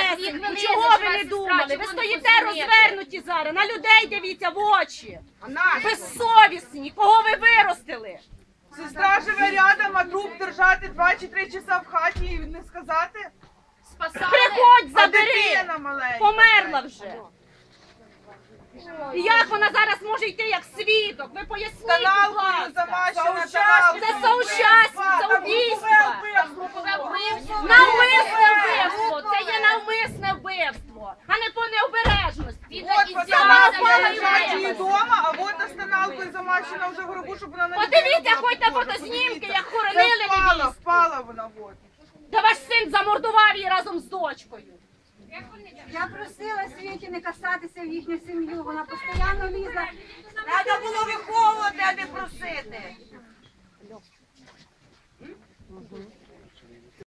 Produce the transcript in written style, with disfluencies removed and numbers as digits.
малесенькі, чого ви не думали? Ви стоїте розвернуті зараз, на людей дивіться в очі. Безсовісні, кого ви виростили? Сестра живе рядом, а труп держати 2 чи 3 часа в хаті і не сказати? Приходь, А забери! дитина маленька. Померла вже. І як вона зараз може йти як свідок? Ви поясніть, будь Каналкою ласка. замащена, Це соучасниця убійства. Навмисне вбивство. Це є навмисне вбивство, а не по необережності. От постановка лежать її вдома, а от останалкою замащена вже в гробу, щоб вона не... Подивіться хоч на фотознімки, як хоронили невістку. Впала вона от. Та ваш син замордував її разом з дочкою. Я просила Світі не касатися в їхню сім'ю, вона постійно лізла. Треба було виховувати, а не просити.